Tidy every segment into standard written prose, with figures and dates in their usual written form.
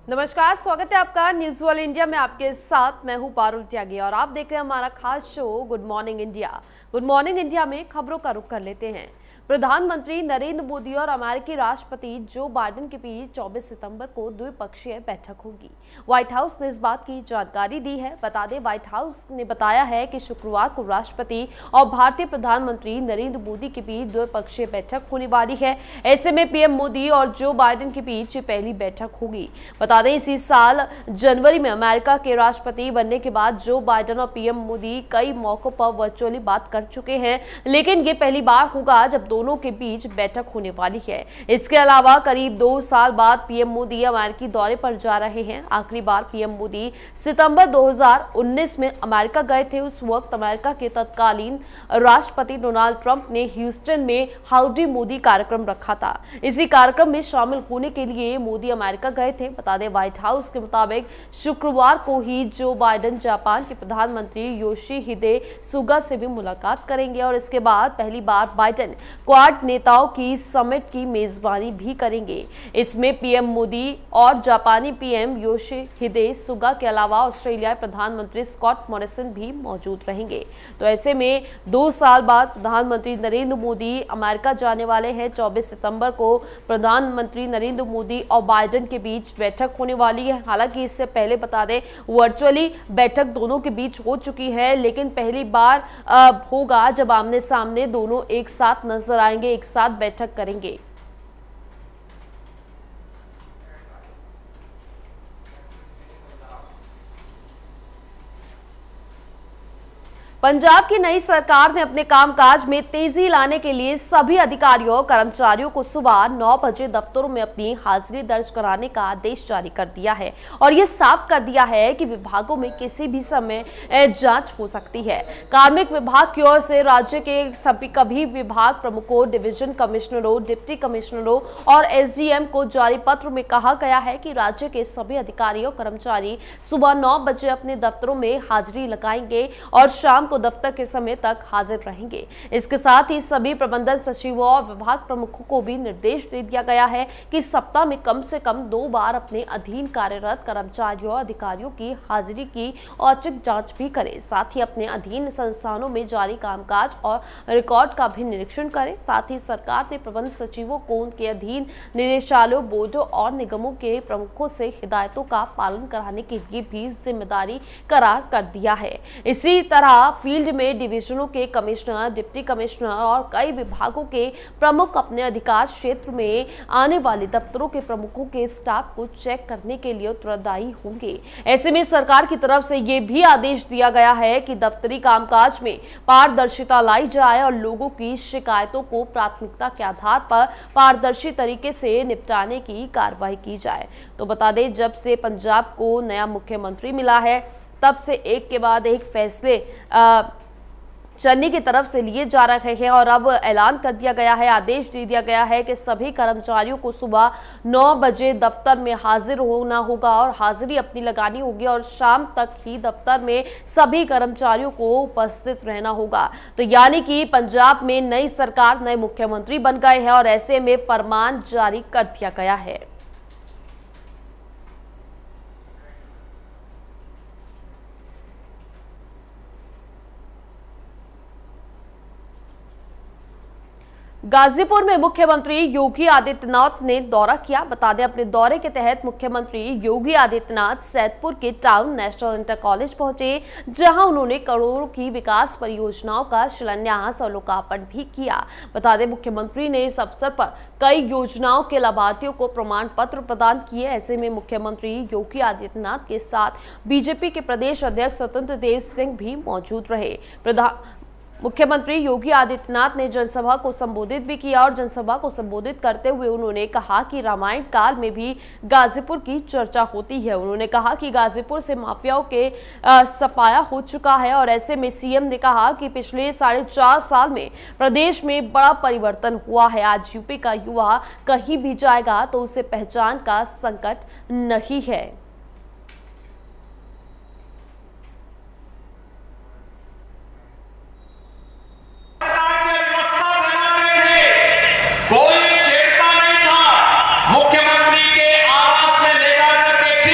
नमस्कार, स्वागत है आपका न्यूज वर्ल्ड इंडिया में। आपके साथ मैं हूं पारुल त्यागी और आप देख रहे हैं हमारा खास show good morning India. Good morning India में खबरों का रुख कर लेते हैं। प्रधानमंत्री नरेंद्र मोदी और अमेरिकी राष्ट्रपति जो बाइडेन के बीच 24 सितंबर को द्विपक्षीय बैठक होगी। व्हाइट हाउस ने इस बात की जानकारी दी है। बता दें, व्हाइट हाउस ने बताया है कि शुक्रवार को राष्ट्रपति और भारतीय प्रधानमंत्री नरेंद्र मोदी के बीच द्विपक्षीय बैठक होने वाली है। ऐसे में पीएम मोदी और जो बाइडेन के बीच पहली बैठक होगी। बता दें, इसी साल जनवरी में अमेरिका के राष्ट्रपति बनने के बाद जो बाइडेन और पीएम मोदी कई मौकों पर वर्चुअली बात कर चुके हैं, लेकिन ये पहली बार होगा जब दोनों के बीच बैठक होने वाली है। इसके अलावा करीब 2 साल बाद पीएम मोदी अमेरिकी दौरे पर जा रहे हैं। आखिरी बार पीएम मोदी सितंबर 2019 में अमेरिका गए थे। उस वक्त अमेरिका के तत्कालीन राष्ट्रपति डोनाल्ड ट्रंप ने ह्यूस्टन में हाउडी मोदी कार्यक्रम रखा था। इसी कार्यक्रम में शामिल होने के लिए मोदी अमेरिका गए थे। बता दें, व्हाइट हाउस के मुताबिक शुक्रवार को ही जो बाइडेन जापान के प्रधानमंत्री योशिहिदे सुगा से भी मुलाकात करेंगे और इसके बाद पहली बार बाइडेन क्वाड नेताओं की समिट की मेजबानी भी करेंगे। इसमें पीएम मोदी और जापानी पीएम योशिहिदे सुगा के अलावा ऑस्ट्रेलियाई प्रधानमंत्री स्कॉट मॉरिसन भी मौजूद रहेंगे। तो ऐसे में 2 साल बाद प्रधानमंत्री नरेंद्र मोदी अमेरिका जाने वाले हैं। 24 सितंबर को प्रधानमंत्री नरेंद्र मोदी और बाइडेन के बीच बैठक होने वाली है। हालांकि इससे पहले बता दें, वर्चुअली बैठक दोनों के बीच हो चुकी है, लेकिन पहली बार होगा जब आमने सामने दोनों एक साथ नजर आएंगे, एक साथ बैठक करेंगे। पंजाब की नई सरकार ने अपने कामकाज में तेजी लाने के लिए सभी अधिकारियों और कर्मचारियों को सुबह 9 बजे दफ्तरों में अपनी हाजिरी दर्ज कराने का आदेश जारी कर दिया है और ये साफ कर दिया है कि विभागों में किसी भी समय जांच हो सकती है। कार्मिक विभाग की ओर से राज्य के सभी विभाग प्रमुखों, डिवीजन कमिश्नरों, डिप्टी कमिश्नरों और एसडीएम को जारी पत्र में कहा गया है कि राज्य के सभी अधिकारी और कर्मचारी सुबह 9 बजे अपने दफ्तरों में हाजिरी लगाएंगे और शाम को दफ्तर के समय तक हाजिर रहेंगे। इसके साथ ही सभी प्रबंधन सचिवों और विभाग प्रमुखों को भी निर्देश दे दिया गया है कि सप्ताह में कम से कम 2 बार अपने अधीन कार्यरत कर्मचारियों और अधिकारियों की हाजिरी की औचक जांच भी करें। साथ ही अपने अधीन संस्थानों में जारी कामकाज और रिकॉर्ड का भी निरीक्षण करें। साथ ही सरकार ने प्रबंध सचिवों को उनके अधीन निदेशालयों, बोर्डों और निगमों के प्रमुखों से हिदायतों का पालन कराने की भी जिम्मेदारी करार कर दिया है। इसी तरह फील्ड में डिवीजनों के कमिश्नर, डिप्टी कमिश्नर और कई विभागों के प्रमुख अपने अधिकार क्षेत्र में आने वाले दफ्तरों के प्रमुखों के स्टाफ को चेक करने के लिए उत्तरदायी होंगे। ऐसे में सरकार की तरफ से यह भी आदेश दिया गया है कि दफ्तरी कामकाज में पारदर्शिता लाई जाए और लोगों की शिकायतों को प्राथमिकता के आधार पर पारदर्शी तरीके से निपटाने की कार्रवाई की जाए। तो बता दें, जब से पंजाब को नया मुख्यमंत्री मिला है, तब से एक के बाद एक फैसले चन्नी की तरफ से लिए जा रहे हैं और अब ऐलान कर दिया गया है, आदेश दे दिया गया है कि सभी कर्मचारियों को सुबह 9 बजे दफ्तर में हाजिर होना होगा और हाजिरी अपनी लगानी होगी और शाम तक ही दफ्तर में सभी कर्मचारियों को उपस्थित रहना होगा। तो यानी कि पंजाब में नई सरकार, नए मुख्यमंत्री बन गए हैं और ऐसे में फरमान जारी कर दिया गया है। गाजीपुर में मुख्यमंत्री योगी आदित्यनाथ ने दौरा किया। बता दें, अपने दौरे के तहत मुख्यमंत्री योगी आदित्यनाथ सैदपुर के टाउन नेशनल इंटर कॉलेज पहुंचे, जहां उन्होंने करोड़ों की विकास परियोजनाओं का शिलान्यास और लोकार्पण भी किया। बता दें, मुख्यमंत्री ने इस अवसर पर कई योजनाओं के लाभार्थियों को प्रमाण पत्र प्रदान किए। ऐसे में मुख्यमंत्री योगी आदित्यनाथ के साथ बीजेपी के प्रदेश अध्यक्ष स्वतंत्र देव सिंह भी मौजूद रहे। मुख्यमंत्री योगी आदित्यनाथ ने जनसभा को संबोधित भी किया और जनसभा को संबोधित करते हुए उन्होंने कहा कि रामायण काल में भी गाजीपुर की चर्चा होती है। उन्होंने कहा कि गाजीपुर से माफियाओं के सफाया हो चुका है और ऐसे में सीएम ने कहा कि पिछले 4.5 साल में प्रदेश में बड़ा परिवर्तन हुआ है। आज यूपी का युवा कहीं भी जाएगा तो उसे पहचान का संकट नहीं है। कोई छेड़ता नहीं था। मुख्यमंत्री के आवास में लेकर के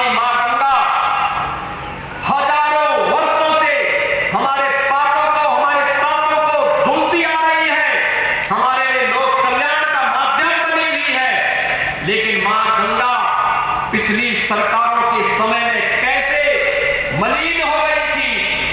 हमारी मां गंगा हजारों वर्षों से हमारे पापों को, हमारे तापों को धुलती आ रही है, हमारे लोक कल्याण का माध्यम बनी हुई है। लेकिन मां गंगा पिछली सरकारों के समय में कैसे मलिन हो गई थी।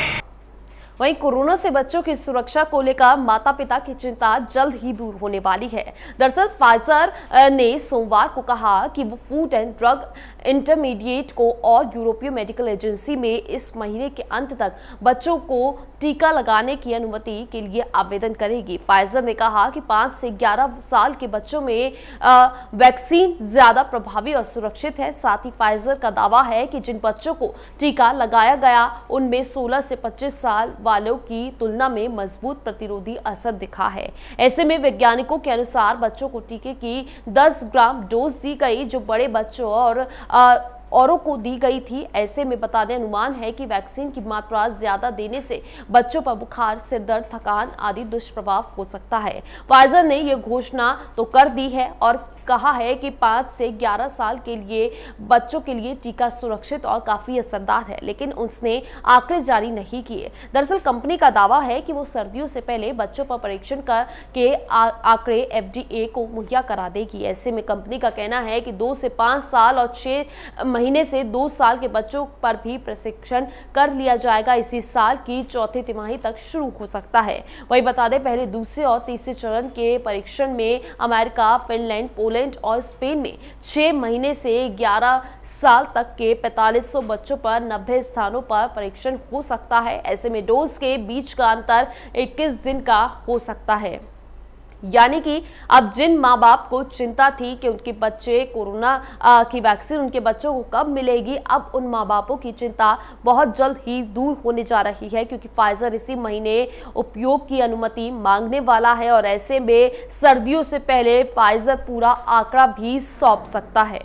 वहीं कोरोना से बच्चों की सुरक्षा को लेकर माता पिता की चिंता जल्द ही दूर होने वाली है। दरअसल फाइजर ने सोमवार को कहा कि वो फूड एंड ड्रग इंटरमीडिएट को और यूरोपीय मेडिकल एजेंसी में इस महीने के अंत तक बच्चों को टीका लगाने की अनुमति के लिए आवेदन करेगी। फाइजर ने कहा कि 5 से 11 साल के बच्चों में वैक्सीन ज्यादा प्रभावी और सुरक्षित है। साथ ही फाइजर का दावा है कि जिन बच्चों को टीका लगाया गया उनमें 16 से 25 साल वालों की तुलना में मजबूत प्रतिरोधी असर दिखा है। ऐसे में वैज्ञानिकों के अनुसार बच्चों को टीके की 10 ग्राम डोज दी गई, जो बड़े बच्चों और औरों को दी गई थी। ऐसे में बता दें, अनुमान है कि वैक्सीन की मात्रा ज्यादा देने से बच्चों पर बुखार, सिर दर्द, थकान आदि दुष्प्रभाव हो सकता है। फाइजर ने यह घोषणा तो कर दी है और कहा है कि 5 से 11 साल के लिए बच्चों के लिए टीका सुरक्षित और काफी असरदार है, लेकिन उसने आंकड़े जारी नहीं किए। दरअसल कंपनी का दावा है कि वो सर्दियों से पहले बच्चों पर परीक्षण के आंकड़े FDA को मुहैया करा देगी। ऐसे में कंपनी का कहना है कि 2 से 5 साल और 6 महीने से 2 साल के बच्चों पर भी प्रशिक्षण कर लिया जाएगा। इसी साल की चौथी तिमाही तक शुरू हो सकता है। वही बता दें, पहले, दूसरे और तीसरे चरण के परीक्षण में अमेरिका, फिनलैंड, पोलैंड और स्पेन में 6 महीने से 11 साल तक के 4500 बच्चों पर 90 स्थानों पर परीक्षण हो सकता है। ऐसे में डोज के बीच का अंतर 21 दिन का हो सकता है। यानी कि अब जिन माँ बाप को चिंता थी कि उनके बच्चे कोरोना की वैक्सीन उनके बच्चों को कब मिलेगी, अब उन माँ बापों की चिंता बहुत जल्द ही दूर होने जा रही है, क्योंकि फाइजर इसी महीने उपयोग की अनुमति मांगने वाला है और ऐसे में सर्दियों से पहले फाइजर पूरा आंकड़ा भी सौंप सकता है।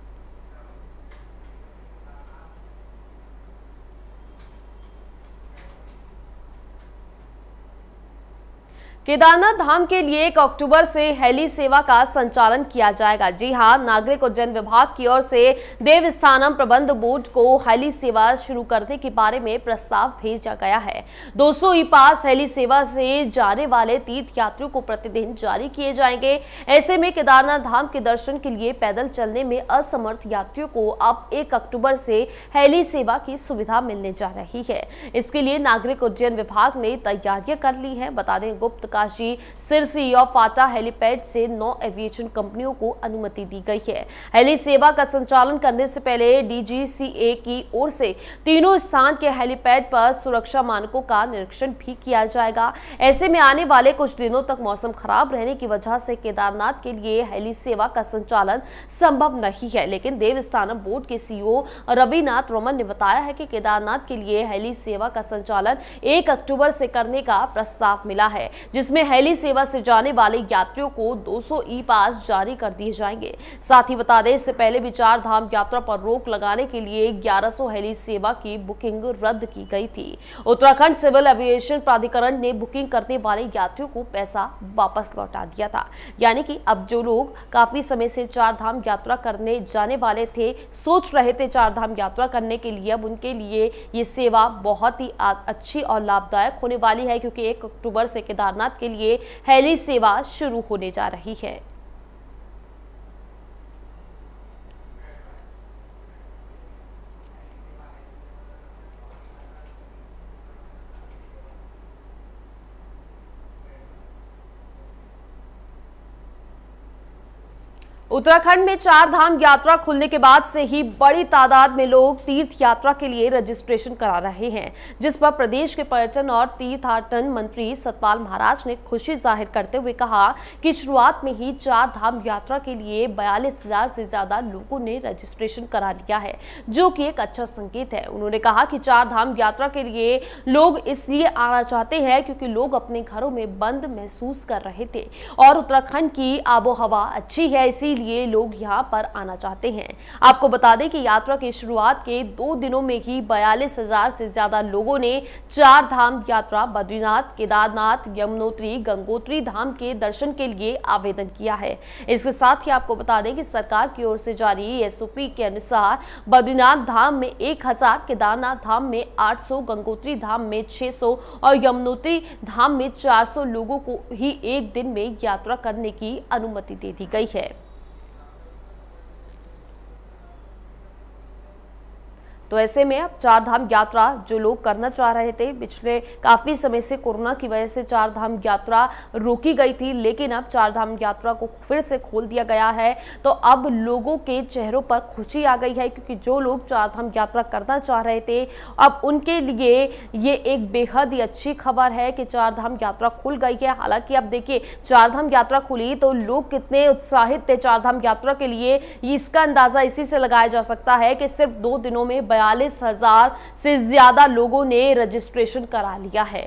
केदारनाथ धाम के लिए 1 अक्टूबर से हेली सेवा का संचालन किया जाएगा। जी हां, नागरिक उड्डयन विभाग की ओर से देवस्थानम प्रबंध बोर्ड को हेली सेवा शुरू करने के बारे में प्रस्ताव भेजा गया है। 200 ई पास हेली सेवा से जाने वाले तीर्थ यात्रियों को प्रतिदिन जारी किए जाएंगे। ऐसे में केदारनाथ धाम के दर्शन के लिए पैदल चलने में असमर्थ यात्रियों को अब 1 अक्टूबर से हेली सेवा की सुविधा मिलने जा रही है। इसके लिए नागरिक उड्डयन विभाग ने तैयारियां कर ली है। बता दें, गुप्त काशी, सिरसी और फाटा हेलीपैड से 9 एविएशन कंपनियों को अनुमति दी गई है। हेली सेवा का संचालन करने से पहले DGCA की ओर से तीनों स्थान के हेलीपैड पर सुरक्षा मानकों का निरीक्षण भी किया जाएगा। ऐसे में आने वाले कुछ दिनों तक मौसम खराब रहने की वजह से केदारनाथ के लिए हेली सेवा का संचालन संभव नहीं है, लेकिन देवस्थानम बोर्ड के CEO रविनाथ रमन ने बताया है कि केदारनाथ के लिए हेली सेवा का संचालन 1 अक्टूबर से करने का प्रस्ताव मिला है, जिसमें हेली सेवा से जाने वाले यात्रियों को 200 ई पास जारी कर दिए जाएंगे। साथ ही बता दें, इससे पहले भी 4 धाम यात्रा पर रोक लगाने के लिए 1100 हेली सेवा की बुकिंग रद्द की गई थी। उत्तराखंड सिविल एविएशन प्राधिकरण ने बुकिंग करने वाले यात्रियों को पैसा वापस लौटा दिया था। यानी कि अब जो लोग काफी समय से 4 धाम यात्रा करने जाने वाले थे, सोच रहे थे 4 धाम यात्रा करने के लिए, अब उनके लिए ये सेवा बहुत ही अच्छी और लाभदायक होने वाली है, क्योंकि 1 अक्टूबर से केदारनाथ के लिए हेली सेवा शुरू होने जा रही है। उत्तराखंड में 4 धाम यात्रा खुलने के बाद से ही बड़ी तादाद में लोग तीर्थ यात्रा के लिए रजिस्ट्रेशन करा रहे हैं, जिस पर प्रदेश के पर्यटन और तीर्थाटन मंत्री सतपाल महाराज ने खुशी जाहिर करते हुए कहा कि शुरुआत में ही 4 धाम यात्रा के लिए 42,000 से ज्यादा लोगों ने रजिस्ट्रेशन करा लिया है, जो कि एक अच्छा संकेत है। उन्होंने कहा कि 4 धाम यात्रा के लिए लोग इसलिए आना चाहते हैं क्योंकि लोग अपने घरों में बंद महसूस कर रहे थे और उत्तराखंड की आबोहवा अच्छी है, इसीलिए लिए लोग यहां पर आना चाहते हैं। आपको बता दें कि यात्रा की शुरुआत के 2 दिनों में ही 42,000 से ज्यादा लोगों ने 4 धाम यात्रा बद्रीनाथ, केदारनाथ, यमुनोत्री, गंगोत्री धाम के दर्शन के लिए आवेदन किया है। इसके साथ ही आपको बता दें कि सरकार की ओर से जारी एसओपी के अनुसार बद्रीनाथ धाम में 1000, केदारनाथ धाम में 800, गंगोत्री धाम में 600 और यमुनोत्री धाम में 400 लोगों को ही एक दिन में यात्रा करने की अनुमति दे दी गई है। तो ऐसे में अब 4 धाम यात्रा जो लोग करना चाह रहे थे, पिछले काफी समय से कोरोना की वजह से 4 धाम यात्रा रोकी गई थी, लेकिन अब 4 धाम यात्रा को फिर से खोल दिया गया है। तो अब लोगों के चेहरों पर खुशी आ गई है, क्योंकि जो लोग 4 धाम यात्रा करना चाह रहे थे, अब उनके लिए ये एक बेहद ही अच्छी खबर है कि 4 धाम यात्रा खुल गई है। हालांकि अब देखिए 4 धाम यात्रा खुली तो लोग कितने उत्साहित थे 4 धाम यात्रा के लिए, इसका अंदाजा इसी से लगाया जा सकता है कि सिर्फ 2 दिनों में 42,000 से ज्यादा लोगों ने रजिस्ट्रेशन करा लिया है।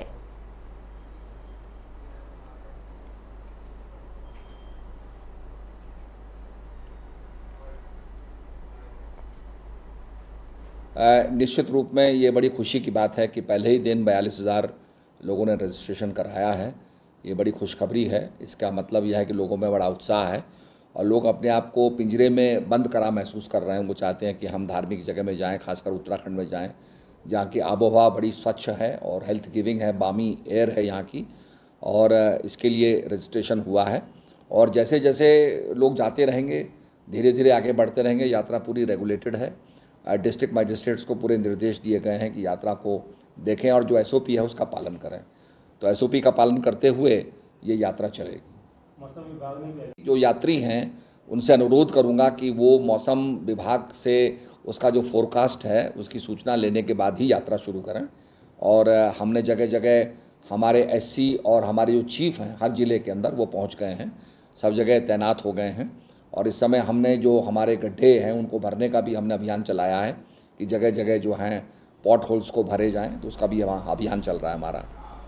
निश्चित रूप में ये बड़ी खुशी की बात है कि पहले ही दिन 42,000 लोगों ने रजिस्ट्रेशन कराया है। ये बड़ी खुशखबरी है। इसका मतलब यह है कि लोगों में बड़ा उत्साह है और लोग अपने आप को पिंजरे में बंद करा महसूस कर रहे हैं। वो चाहते हैं कि हम धार्मिक जगह में जाएं, खासकर उत्तराखंड में जाएं, जहाँ की आबोहवा बड़ी स्वच्छ है और हेल्थ गिविंग है, बामी एयर है यहाँ की, और इसके लिए रजिस्ट्रेशन हुआ है। और जैसे जैसे लोग जाते रहेंगे, धीरे धीरे आगे बढ़ते रहेंगे। यात्रा पूरी रेगुलेटेड है। डिस्ट्रिक्ट मजिस्ट्रेट्स को पूरे निर्देश दिए गए हैं कि यात्रा को देखें और जो एसओपी है उसका पालन करें। तो एसओपी का पालन करते हुए ये यात्रा चलेगी। मौसम विभाग ने जो यात्री हैं उनसे अनुरोध करूंगा कि वो मौसम विभाग से उसका जो फोरकास्ट है उसकी सूचना लेने के बाद ही यात्रा शुरू करें। और हमने जगह जगह हमारे एससी और हमारे जो चीफ हैं हर ज़िले के अंदर वो पहुंच गए हैं, सब जगह तैनात हो गए हैं। और इस समय हमने जो हमारे गड्ढे हैं उनको भरने का भी हमने अभियान चलाया है कि जगह जगह जो हैं पॉट होल्स को भरे जाएँ, तो उसका भी वहाँ अभियान चल रहा है हमारा।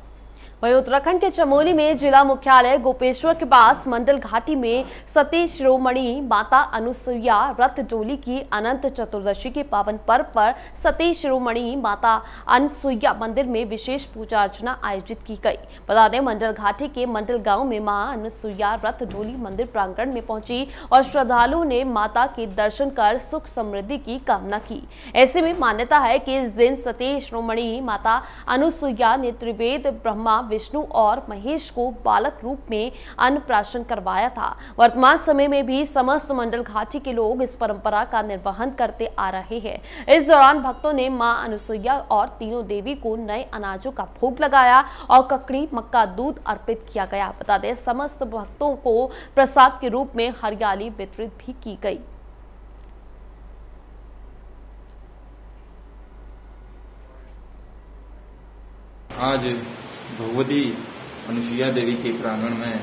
वहीं उत्तराखंड के चमोली में जिला मुख्यालय गोपेश्वर के पास मंडल घाटी में सती शिरोमणि माता अनुसुईया रथ डोली की अनंत चतुर्दशी के पावन पर्व पर सती शिरोमणि माता अनुसुईया मंदिर में विशेष पूजा अर्चना आयोजित की गई। बता दें मंडल घाटी के मंडल गांव में मां अनुसुईया रथ डोली मंदिर प्रांगण में पहुंची और श्रद्धालुओं ने माता के दर्शन कर सुख समृद्धि की कामना की। ऐसे में मान्यता है कि इस दिन सती शिरोमणि माता अनुसुईया ने त्रिवेद ब्रह्मा, विष्णु और महेश को बालक रूप में अन्नप्राशन करवाया था। वर्तमान समय में भी समस्त मंडल घाटी के लोग इस परंपरा का निर्वहन करते आ रहे हैं। इस दौरान भक्तों ने मां अनुसुईया और तीनों देवी को नए अनाजों का भोग लगाया और ककड़ी, मक्का, दूध अर्पित किया गया। बता दें समस्त भक्तों को प्रसाद के रूप में हरियाली वितरित भी की गई। आज भगवती अनुसुईया देवी के प्रांगण में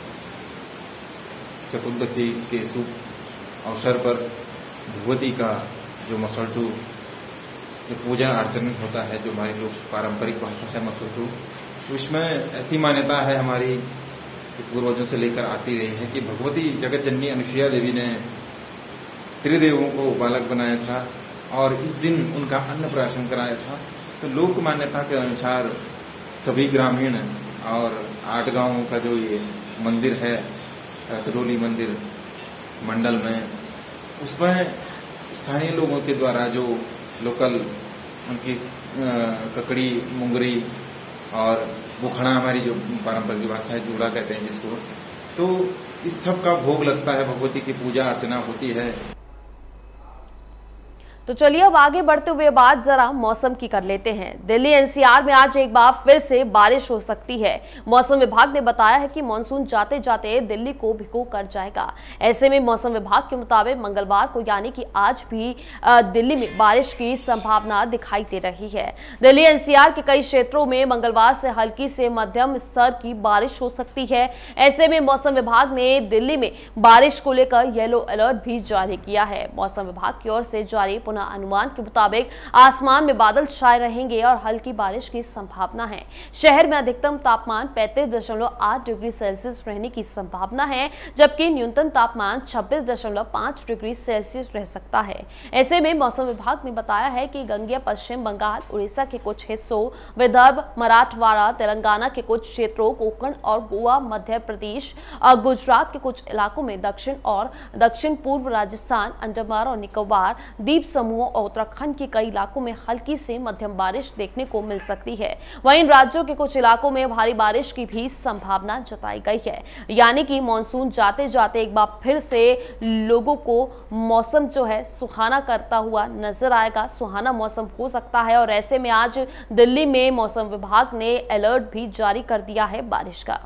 चतुर्दशी के शुभ अवसर पर भगवती का जो मसलटू जो पूजा अर्चन होता है, जो हमारी लोग पारंपरिक भाषा है मसलटू, तो इसमें ऐसी मान्यता है हमारी पूर्वजों से लेकर आती रही है कि भगवती जगत जननी अनुसुईया देवी ने त्रिदेवों को बालक बनाया था और इस दिन उनका अन्नप्राशन कराया था। तो लोक मान्यता के अनुसार सभी ग्रामीण और 8 गांवों का जो ये मंदिर है रथडोली मंदिर मंडल में, उसमें स्थानीय लोगों के द्वारा जो लोकल उनकी ककड़ी, मुंगरी और बुखड़ा, हमारी जो पारंपरिक भाषा है जूड़ा कहते हैं जिसको, तो इस सब का भोग लगता है, भगवती की पूजा अर्चना होती है। तो चलिए अब आगे बढ़ते हुए बात जरा मौसम की कर लेते हैं। दिल्ली एनसीआर में आज एक बार फिर से बारिश हो सकती है। मौसम विभाग ने बताया है कि मानसून जाते जाते दिल्ली को भिगो कर जाएगा। ऐसे में मौसम विभाग के मुताबिक मंगलवार को यानी कि आज भी दिल्ली में बारिश की संभावना दिखाई दे रही है। दिल्ली एनसीआर के कई क्षेत्रों में मंगलवार से हल्की से मध्यम स्तर की बारिश हो सकती है। ऐसे में मौसम विभाग ने दिल्ली में बारिश को लेकर येलो अलर्ट भी जारी किया है। मौसम विभाग की ओर से जारी पुनः अनुमान के मुताबिक आसमान में बादल छाए रहेंगे और हल्की बारिश की संभावना है। शहर में अधिकतम तापमान 35.8 डिग्री सेल्सियस रहने की संभावना है, जबकि न्यूनतम तापमान 26.5 डिग्री सेल्सियस रह सकता है। ऐसे में मौसम विभाग ने बताया है कि गंगेय पश्चिम बंगाल, उड़ीसा के कुछ हिस्सों, विदर्भ, मराठवाड़ा, तेलंगाना के कुछ क्षेत्रों, कोंकण और गोवा, मध्य प्रदेश और गुजरात के कुछ इलाकों में, दक्षिण और दक्षिण पूर्व राजस्थान, अंडमान और निकोबार द्वीप समूह और उत्तराखंड के कई इलाकों में हल्की से मध्यम बारिश देखने को मिल सकती है। वहीं इन राज्यों के कुछ इलाकों में भारी बारिश की भी संभावना जताई गई है। यानी कि मानसून जाते जाते एक बार फिर से लोगों को मौसम जो है सुहाना करता हुआ नजर आएगा। सुहाना मौसम हो सकता है और ऐसे में आज दिल्ली में मौसम विभाग ने अलर्ट भी जारी कर दिया है बारिश का।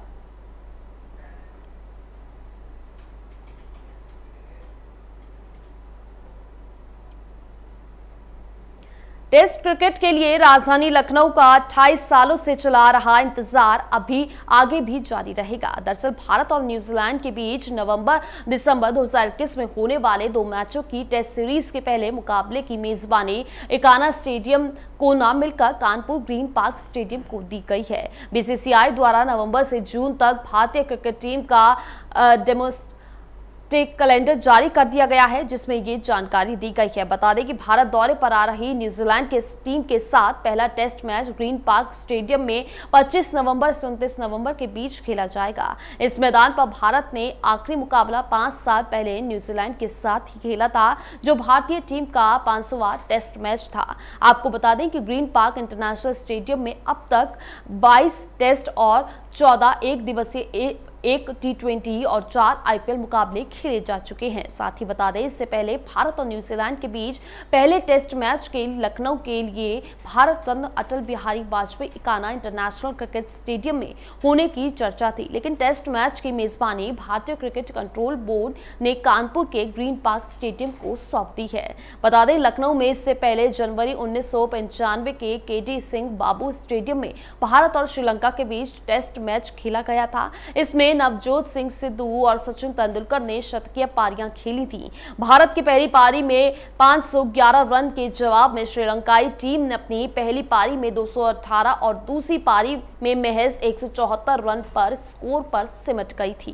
टेस्ट क्रिकेट के लिए राजधानी लखनऊ का 28 सालों से चला रहा इंतजार अभी आगे भी जारी रहेगा। दरअसल भारत और न्यूजीलैंड के बीच नवंबर-दिसंबर 2021 में होने वाले 2 मैचों की टेस्ट सीरीज के पहले मुकाबले की मेजबानी इकाना स्टेडियम को न मिलकर कानपुर ग्रीन पार्क स्टेडियम को दी गई है। बीसीसीआई द्वारा नवंबर से जून तक भारतीय क्रिकेट टीम का डेमोस्ट्रेटिव कैलेंडर जारी कर दिया गया है, जिसमें ये जानकारी दी गई है। बता दें कि भारत दौरे पर आ रही न्यूजीलैंड के टीम के साथ पहला test match green park stadium में 25 नवंबर से 29 नवंबर के बीच खेला जाएगा। इस मैदान पर भारत ने आखिरी मुकाबला 5 साल पहले न्यूजीलैंड के साथ ही खेला था, जो भारतीय टीम का 500वां टेस्ट मैच था। आपको बता दें कि ग्रीन पार्क इंटरनेशनल स्टेडियम में अब तक 22 टेस्ट और 14 एक दिवसीय, 1 T20 और 4 IPL मुकाबले खेले जा चुके हैं। साथ ही बता दें, इससे पहले भारत और न्यूजीलैंड के बीच पहले टेस्ट मैच के लखनऊ के लिए Bharat Ratna Atal Bihari Vajpayee Ekana international cricket stadium में होने की चर्चा थी, लेकिन टेस्ट मैच की मेजबानी भारतीय क्रिकेट कंट्रोल बोर्ड ने कानपुर के ग्रीन पार्क स्टेडियम को सौंप दी है। बता दें, लखनऊ में इससे पहले जनवरी 1995 के KD सिंह बाबू स्टेडियम में भारत और श्रीलंका के बीच टेस्ट मैच खेला गया था। इसमें नवजोत सिंह सिद्धू और सचिन तेंदुलकर ने शतकीय पारियां खेली थी। भारत की पहली पारी में 511 रन के जवाब में श्रीलंकाई टीम ने अपनी पहली पारी में 218 और दूसरी पारी में महज 174 रन पर स्कोर पर सिमट गई थी।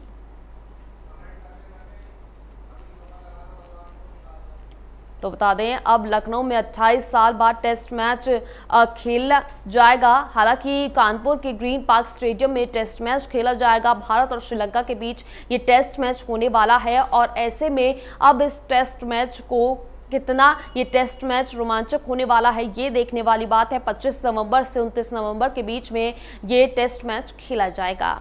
तो बता दें, अब लखनऊ में 28 साल बाद टेस्ट मैच खेला जाएगा। हालांकि कानपुर के ग्रीन पार्क स्टेडियम में टेस्ट मैच खेला जाएगा। भारत और श्रीलंका के बीच ये टेस्ट मैच होने वाला है और ऐसे में अब इस टेस्ट मैच को कितना ये टेस्ट मैच रोमांचक होने वाला है, ये देखने वाली बात है। 25 नवंबर से 29 नवंबर के बीच में ये टेस्ट मैच खेला जाएगा।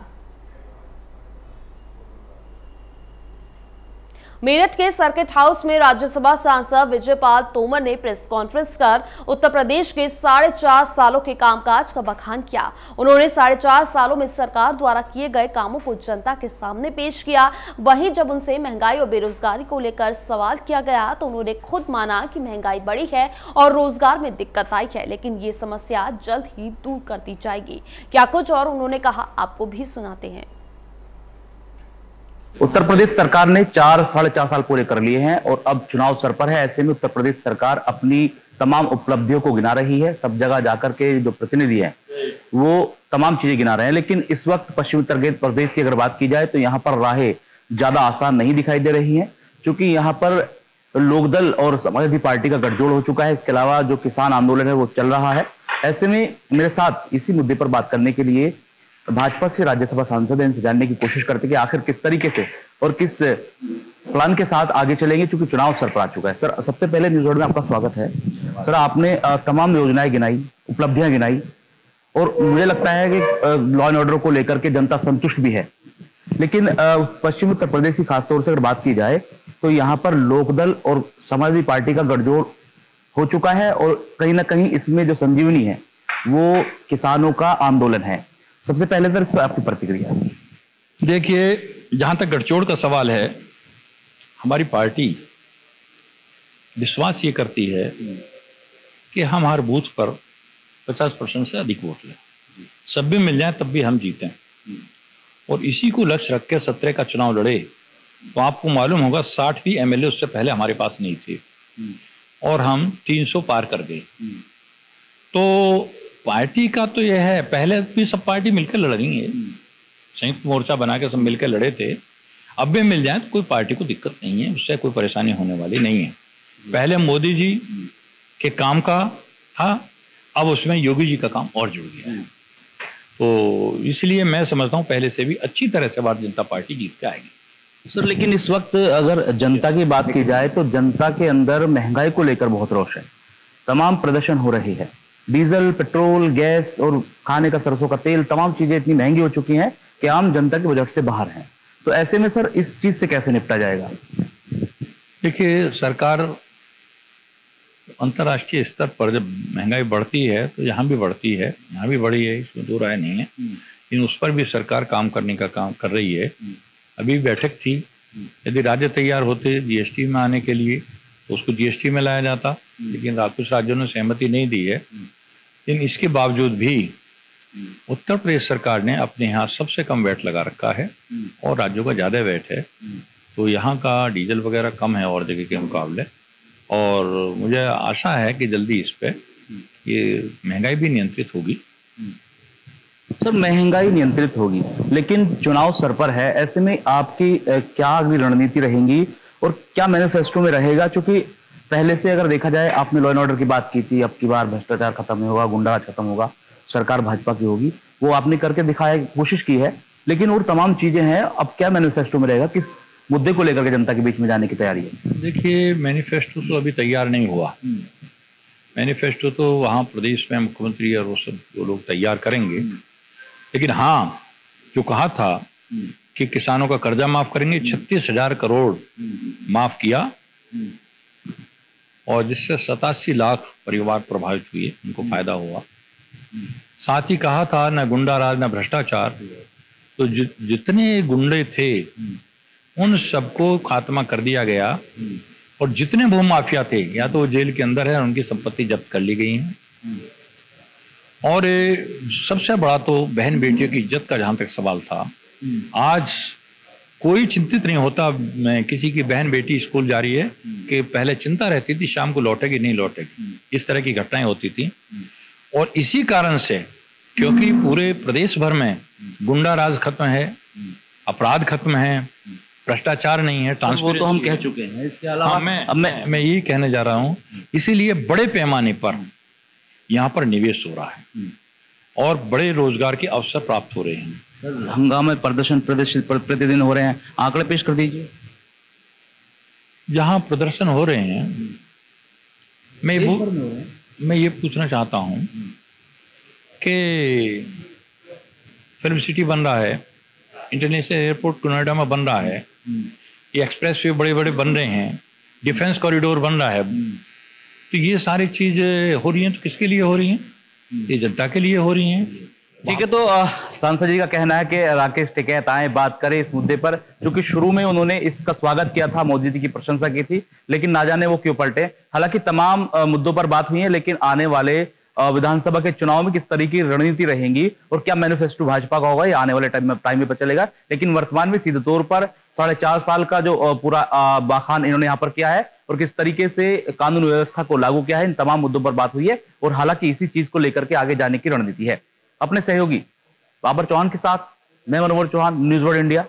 मेरठ के सर्किट हाउस में राज्यसभा सांसद विजयपाल तोमर ने प्रेस कॉन्फ्रेंस कर उत्तर प्रदेश के 4.5 सालों के कामकाज का बखान किया। उन्होंने 4.5 सालों में सरकार द्वारा किए गए कामों को जनता के सामने पेश किया। वहीं जब उनसे महंगाई और बेरोजगारी को लेकर सवाल किया गया तो उन्होंने खुद माना कि महंगाई बढ़ी है और रोजगार में दिक्कत आई है, लेकिन ये समस्या जल्द ही दूर कर दी जाएगी। क्या कुछ और उन्होंने कहा, आपको भी सुनाते हैं। उत्तर प्रदेश सरकार ने 4-4.5 साल पूरे कर लिए हैं और अब चुनाव सर पर है। ऐसे में उत्तर प्रदेश सरकार अपनी तमाम उपलब्धियों को गिना रही है। सब जगह जाकर के जो प्रतिनिधि हैं वो तमाम चीजें गिना रहे हैं, लेकिन इस वक्त पश्चिमी उत्तर प्रदेश की अगर बात की जाए तो यहाँ पर राहें ज्यादा आसान नहीं दिखाई दे रही हैं, क्योंकि यहाँ पर लोकदल और समाजवादी पार्टी का गठजोड़ हो चुका है। इसके अलावा जो किसान आंदोलन है वो चल रहा है। ऐसे में मेरे साथ इसी मुद्दे पर बात करने के लिए भाजपा से राज्यसभा सांसद इनसे जानने की कोशिश करते कि आखिर किस तरीके से और किस प्लान के साथ आगे चलेंगे, क्योंकि चुनाव सर पर आ चुका है। सर, सबसे पहले न्यूज वर्ल्ड में आपका स्वागत है। सर, आपने तमाम योजनाएं गिनाई, उपलब्धियां गिनाई और मुझे लगता है कि लॉ एंड ऑर्डर को लेकर के जनता संतुष्ट भी है, लेकिन पश्चिम उत्तर प्रदेश की खासतौर से अगर बात की जाए तो यहाँ पर लोकदल और समाजवादी पार्टी का गठजोड़ हो चुका है और कहीं ना कहीं इसमें जो संजीवनी है वो किसानों का आंदोलन है। सबसे पहले सर, इस पर आपकी प्रतिक्रिया। देखिए, जहां तक गठजोड़ का सवाल है, हमारी पार्टी विश्वास ये करती है कि हम हर बूथ पर 50% से अधिक वोट लें, सब भी मिल जाए तब भी हम जीतें, और इसी को लक्ष्य रख के 17 का चुनाव लड़े। तो आपको मालूम होगा 60 भी MLA उससे पहले हमारे पास नहीं थे, और हम 300 पार कर गए। तो पार्टी का तो यह है, पहले भी सब पार्टी मिलकर लड़ रही है, संयुक्त मोर्चा बना के सब मिलकर लड़े थे। अब भी मिल जाए तो कोई पार्टी को दिक्कत नहीं है, उससे कोई परेशानी होने वाली नहीं है। पहले मोदी जी के काम का था, अब उसमें योगी जी का काम और जुड़ गया है। तो इसलिए मैं समझता हूँ पहले से भी अच्छी तरह से भारतीय जनता पार्टी जीत के आएगी। सर, लेकिन इस वक्त अगर जनता की बात की जाए तो जनता के अंदर महंगाई को लेकर बहुत रोष है। तमाम प्रदर्शन हो रही है, डीजल, पेट्रोल, गैस और खाने का सरसों का तेल, तमाम चीजें इतनी महंगी हो चुकी हैं कि आम जनता के बजट से बाहर हैं। तो ऐसे में सर इस चीज से कैसे निपटा जाएगा? देखिए, सरकार अंतर्राष्ट्रीय स्तर पर जब महंगाई बढ़ती है तो यहाँ भी बढ़ती है, यहाँ भी बढ़ी है, इसमें दो राय नहीं है। लेकिन उस पर भी सरकार काम करने का काम कर रही है। अभी बैठक थी, यदि राज्य तैयार होते जीएसटी में आने के लिए तो उसको जीएसटी में लाया जाता, लेकिन कुछ राज्यों ने सहमति नहीं दी है। लेकिन इसके बावजूद भी उत्तर प्रदेश सरकार ने अपने यहाँ सबसे कम वैट लगा रखा है और राज्यों का ज़्यादा वैट है। तो यहाँ का डीजल वगैरह कम है और जगह के मुकाबले, और मुझे आशा है कि जल्दी इस पे ये महंगाई भी नियंत्रित होगी। सर, महंगाई नियंत्रित होगी, लेकिन चुनाव सर पर है। ऐसे में आपकी क्या अगली रणनीति रहेगी और क्या मैनिफेस्टो में रहेगा? क्योंकि पहले से अगर देखा जाए, आपने लॉ एंड ऑर्डर की बात की थी, अब की बार भ्रष्टाचार खत्म होगा, गुंडाराज खत्म होगा, सरकार भाजपा की होगी, वो आपने करके दिखाया, कोशिश की है, लेकिन और तमाम चीजें हैं। अब क्या मैनिफेस्टो में रहेगा? किस मुद्दे को लेकर के जनता के बीच में जाने की तैयारी है? देखिए, मैनिफेस्टो तो अभी तैयार नहीं हुआ। मैनिफेस्टो तो वहाँ प्रदेश में मुख्यमंत्री और वो सब जो लोग तैयार करेंगे। लेकिन हाँ, जो कहा था कि किसानों का कर्जा माफ करेंगे, 36,000 करोड़ माफ किया, और जिससे 87 लाख परिवार प्रभावित हुए, उनको फायदा हुआ। साथ ही कहा था न गुंडा राज न भ्रष्टाचार, तो जितने गुंडे थे उन सबको खात्मा कर दिया गया, और जितने भूमाफिया थे या तो वो जेल के अंदर है, उनकी संपत्ति जब्त कर ली गई है। और सबसे बड़ा तो बहन बेटियों की इज्जत का जहां तक सवाल था, आज कोई चिंतित नहीं होता। मैं किसी की बहन बेटी स्कूल जा रही है कि पहले चिंता रहती थी शाम को लौटेगी नहीं लौटेगी, इस तरह की घटनाएं होती थी। और इसी कारण से, क्योंकि पूरे प्रदेश भर में गुंडा राज खत्म है, अपराध खत्म है, भ्रष्टाचार नहीं है, वो तो हम कह चुके हैं। इसके अलावा मैं यही कहने जा रहा हूँ, इसीलिए बड़े पैमाने पर यहाँ पर निवेश हो रहा है और बड़े रोजगार के अवसर प्राप्त हो रहे हैं। हंगामे प्रदर्शन प्रतिदिन हो रहे हैं, आंकड़े पेश कर दीजिए। जहाँ प्रदर्शन हो रहे हैं, मैं ये पूछना चाहता हूँ कि फिल्म सिटी बन रहा है, इंटरनेशनल एयरपोर्ट नोएडा में बन रहा है, ये एक्सप्रेस वे बड़े बड़े बन रहे हैं, डिफेंस कॉरिडोर बन रहा है। तो ये सारी चीजें हो रही हैं, तो किसके लिए हो रही हैं? ये जनता के लिए हो रही हैं। ठीक है, तो सांसद जी का कहना है कि राकेश टिकैत आए, बात करें इस मुद्दे पर, क्योंकि शुरू में उन्होंने इसका स्वागत किया था, मोदी जी की प्रशंसा की थी, लेकिन ना जाने वो क्यों पलटे। हालांकि तमाम मुद्दों पर बात हुई है, लेकिन आने वाले विधानसभा के चुनाव में किस तरीके की रणनीति रहेंगी और क्या मैनिफेस्टो भाजपा का होगा, ये आने वाले टाइम में पता चलेगा। लेकिन वर्तमान में सीधे तौर पर 4.5 साल का जो पूरा बाखान इन्होंने यहाँ पर किया है और किस तरीके से कानून व्यवस्था को लागू किया है, इन तमाम मुद्दों पर बात हुई है। और हालांकि इसी चीज को लेकर के आगे जाने की रणनीति है। अपने सहयोगी बाबर चौहान के साथ मैं Manohar Chauhan, news world India.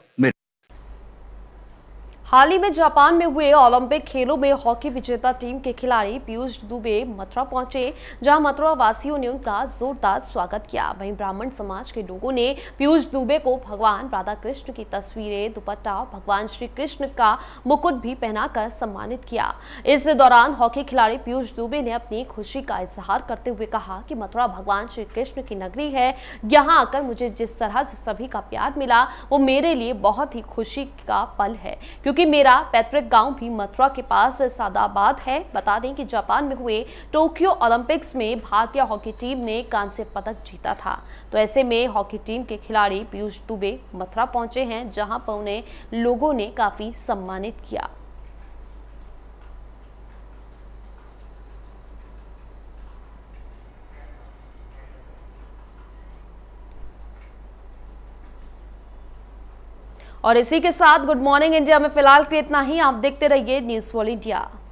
हाल ही में जापान में हुए ओलंपिक खेलों में हॉकी विजेता टीम के खिलाड़ी पीयूष दुबे मथुरा पहुंचे, जहां मथुरा वासियों ने उनका जोरदार स्वागत किया। वहीं ब्राह्मण समाज के लोगों ने पीयूष दुबे को भगवान राधा कृष्ण की तस्वीरें, दुपट्टा, भगवान श्री कृष्ण का मुकुट भी पहनाकर सम्मानित किया। इस दौरान हॉकी खिलाड़ी पीयूष दुबे ने अपनी खुशी का इजहार करते हुए कहा कि मथुरा भगवान श्री कृष्ण की नगरी है, यहाँ आकर मुझे जिस तरह से सभी का प्यार मिला वो मेरे लिए बहुत ही खुशी का पल है, क्योंकि मेरा पैतृक गांव भी मथुरा के पास सादाबाद है। बता दें कि जापान में हुए टोक्यो ओलंपिक्स में भारतीय हॉकी टीम ने कांस्य पदक जीता था। तो ऐसे में हॉकी टीम के खिलाड़ी पीयूष दुबे मथुरा पहुंचे हैं, जहां पर उन्हें लोगों ने काफी सम्मानित किया। और इसी के साथ गुड मॉर्निंग इंडिया में फिलहाल के इतना ही। आप देखते रहिए न्यूज़ वर्ल्ड इंडिया।